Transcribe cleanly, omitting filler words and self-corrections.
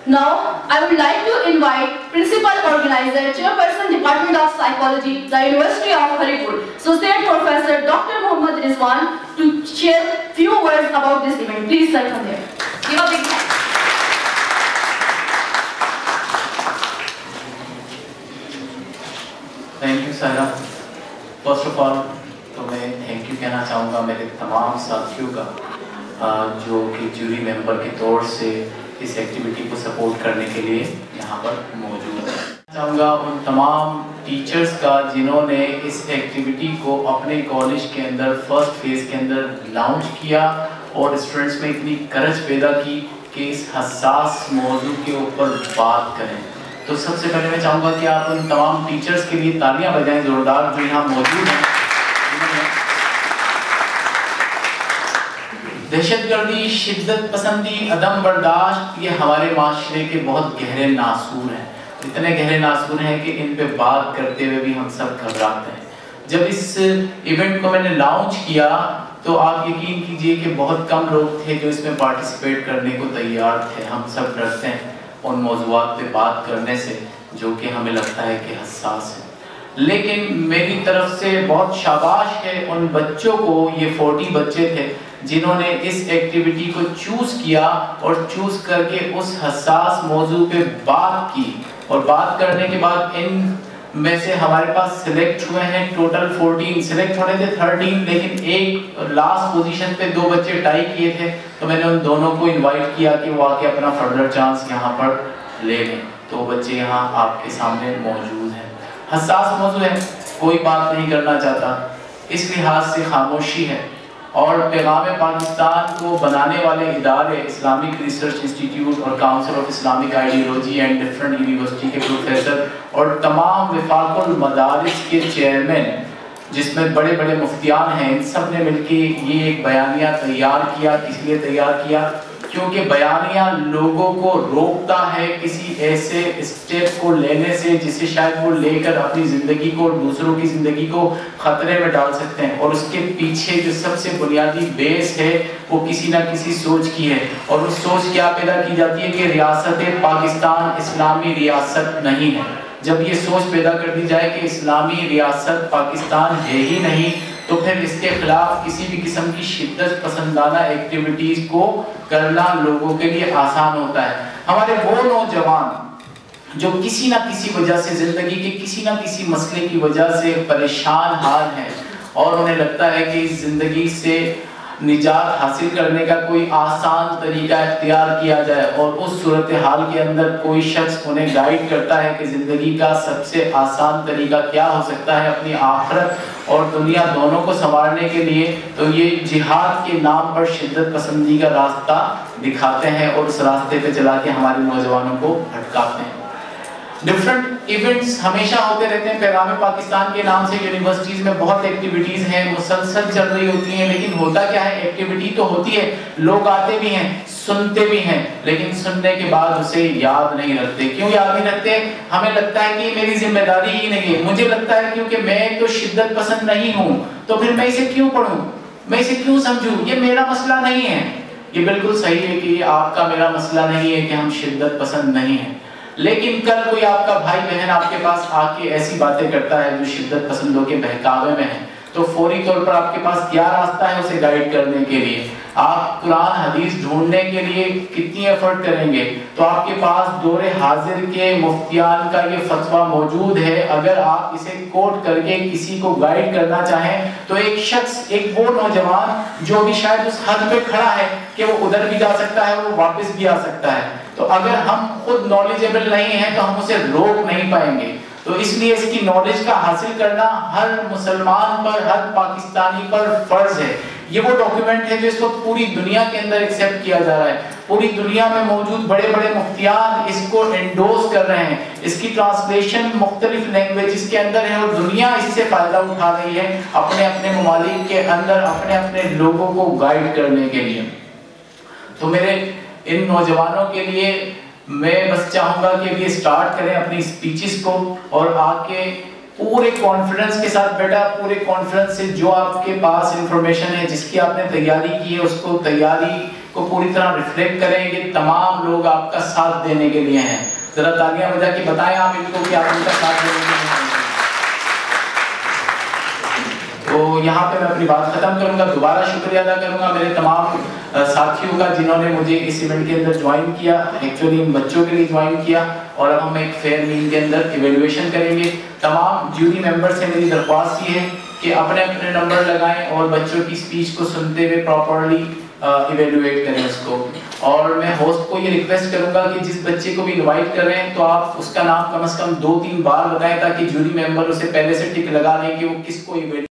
Now, I would like to invite Principal Organizer, Chairperson Department of Psychology, the University of Haripur, Associate Professor Dr. Muhammad Rizwan, to share few words about this event. Please, sir, come here. Give a big hand. Thank you, Saira. First of all, तो मैं thank you कहना चाहूँगा मेरे तमाम साथियों का जो कि जूरी मेंबर के तौर से इस एक्टिविटी को सपोर्ट करने के लिए यहाँ पर मौजूद है। चाहूँगा उन तमाम टीचर्स का जिन्होंने इस एक्टिविटी को अपने कॉलेज के अंदर फर्स्ट फेज़ के अंदर लॉन्च किया और स्टूडेंट्स में इतनी करज पैदा की कि इस हसास मौजू के ऊपर बात करें। तो सबसे पहले मैं चाहूँगा कि आप उन तमाम टीचर्स के लिए तालियां बजाएं ज़ोरदार जो यहाँ मौजूद हैं। दहशतगर्दी, शिद्दत पसंदी, अदम बर्दाश्त ये हमारे माशरे के बहुत गहरे नासूर हैं। इतने गहरे नासूर हैं कि इन पे बात करते हुए भी हम सब घबराते हैं। जब इस इवेंट को मैंने लॉन्च किया तो आप यकीन कीजिए कि बहुत कम लोग थे जो इसमें पार्टिसिपेट करने को तैयार थे। हम सब डरते हैं उन मौज़ूआत पे बात करने से जो कि हमें लगता है कि हसास है, लेकिन मेरी तरफ से बहुत शाबाश है उन बच्चों को। ये 40 बच्चे थे जिन्होंने इस एक्टिविटी को चूज़ किया और चूज़ करके उस हसास मौजू पे बात की और बात करने के बाद इन में से हमारे पास सिलेक्ट हुए हैं टोटल 14। सिलेक्ट होने थे 13, लेकिन एक लास्ट पोजीशन पे 2 बच्चे टाई किए थे। तो मैंने उन दोनों को इनवाइट किया कि वो आके अपना फर्दर चांस यहाँ पर ले लें। तो वो बच्चे यहाँ आपके सामने मौजूद हैं। हसास मौजू है, कोई बात नहीं करना चाहता, इस लिहाज से खामोशी है। और पैगाम पाकिस्तान को बनाने वाले इदारे इस्लामिक रिसर्च इंस्टीट्यूट और council of Islamic ideology and different university के प्रोफेसर और तमाम वफाकुल मदारिस के चेयरमैन जिसमें बड़े बड़े मुफ्तियान हैं, इन सब ने मिलके ये एक बयानिया तैयार किया। इसलिए तैयार किया क्योंकि बयानिया लोगों को रोकता है किसी ऐसे स्टेप को लेने से जिसे शायद वो लेकर अपनी ज़िंदगी को, दूसरों की ज़िंदगी को ख़तरे में डाल सकते हैं। और उसके पीछे जो सबसे बुनियादी बेस है वो किसी ना किसी सोच की है। और उस सोच क्या पैदा की जाती है कि रियासत पाकिस्तान इस्लामी रियासत नहीं है। जब ये सोच पैदा कर दी जाए कि इस्लामी रियासत पाकिस्तान है ही नहीं, तो फिर इसके खिलाफ किसी भी किस्म की शिद्दत पसंदाना एक्टिविटीज़ को करना लोगों के लिए आसान होता है। हमारे वो नौजवान जो किसी ना किसी वजह से ज़िंदगी के किसी ना किसी मसले की वजह से परेशान हाल हैं और उन्हें लगता है कि इस ज़िंदगी से निजात हासिल करने का कोई आसान तरीका इख्तियार किया जाए, और उस सूरत हाल के अंदर कोई शख्स उन्हें गाइड करता है कि ज़िंदगी का सबसे आसान तरीका क्या हो सकता है अपनी आखिरत और दुनिया दोनों को संवारने के लिए, तो ये जिहाद के नाम पर शिद्दत पसंदी का रास्ता दिखाते हैं और उस रास्ते पे चला के हमारे नौजवानों को भटकाते हैं। डिफरेंट इवेंट्स हमेशा होते रहते हैं। पैगाम पाकिस्तान के नाम से यूनिवर्सिटीज़ में बहुत एक्टिविटीज़ हैं, मुसलसल चल रही होती हैं, लेकिन होता क्या है, एक्टिविटी तो होती है, लोग आते भी हैं, सुनते भी हैं, लेकिन सुनने के बाद उसे याद नहीं रखते। क्यों याद नहीं रखते? हमें लगता है कि मेरी जिम्मेदारी ही नहीं है। मुझे लगता है क्योंकि मैं तो शिद्दत पसंद नहीं हूँ, तो फिर मैं इसे क्यों पढ़ूँ, मैं इसे क्यों समझूँ, ये मेरा मसला नहीं है। ये बिल्कुल सही है कि आपका मेरा मसला नहीं है कि हम शिद्दत पसंद नहीं हैं, लेकिन कल कोई आपका भाई बहन आपके पास आके ऐसी बातें करता है जो शिद्दत पसंदों के बहकावे में है, तो फौरी तौर पर आपके पास क्या रास्ता है उसे गाइड करने के लिए? आप कुरान हदीस ढूंढने के लिए कितनी एफर्ट करेंगे? तो आपके पास दौरे हाजिर के मुफ्तियान का ये फतवा मौजूद है। अगर आप इसे कोट करके किसी को गाइड करना चाहें तो एक शख्स, एक वो नौजवान जो भी शायद उस हद पे खड़ा है कि वो उधर भी जा सकता है, वो वापस भी आ सकता है, तो अगर हम खुद नॉलेजेबल नहीं हैं तो हम उसे रोक नहीं पाएंगे। तो इसलिए इसकी नॉलेज का हासिल करना हर मुसलमान पर, हर पाकिस्तानी पर फर्ज है। ये वो डॉक्यूमेंट है जो इस वक्त पूरी दुनिया के अंदर एक्सेप्ट किया जा रहा है। पूरी दुनिया में मौजूद बड़े बड़े मुफ्तियान इसको एंडोर्स कर रहे हैं। इसकी ट्रांसलेशन मुख्तलिफ लैंग्वेजेस के अंदर है और दुनिया इससे फायदा उठा रही है अपने अपने ममालिक के अंदर अपने अपने लोगों को गाइड करने के लिए। तो मेरे इन नौजवानों के लिए मैं बस चाहूँगा कि अभी स्टार्ट करें अपनी स्पीचेस को और आके पूरे कॉन्फिडेंस के साथ, बेटा पूरे कॉन्फिडेंस से जो आपके पास इंफॉर्मेशन है, जिसकी आपने तैयारी की है, उसको तैयारी को पूरी तरह रिफ्लेक्ट करें। ये तमाम लोग आपका साथ देने के लिए हैं। जरा तालियां बजा के बताएं आप इनको कि आप उनका साथ देने के लिए हैं। तो यहाँ पे मैं अपनी बात खत्म करूंगा। दोबारा शुक्रिया अदा करूंगा मेरे तमाम साथियों का जिन्होंने मुझे इस इवेंट के अंदर ज्वाइन किया, एक्चुअली इन बच्चों के लिए ज्वाइन किया। और अब हम एक फेयर मील के अंदर इवेल्युएशन करेंगे। तमाम जूरी मेंबर से मेरी दरख्वास्त ये है कि अपने अपने नंबर लगाएं और बच्चों की स्पीच को सुनते हुए प्रॉपर्ली इवेल्युएट करें उसको। और मैं होस्ट को ये रिक्वेस्ट करूंगा कि जिस बच्चे को भी इनवाइट कर रहे हैं तो आप उसका नाम कम से कम 2-3 बार बताएं ताकि जूरी मेंबर उसे पहले से टिक लगा लें कि वो किसको इवेल्युएट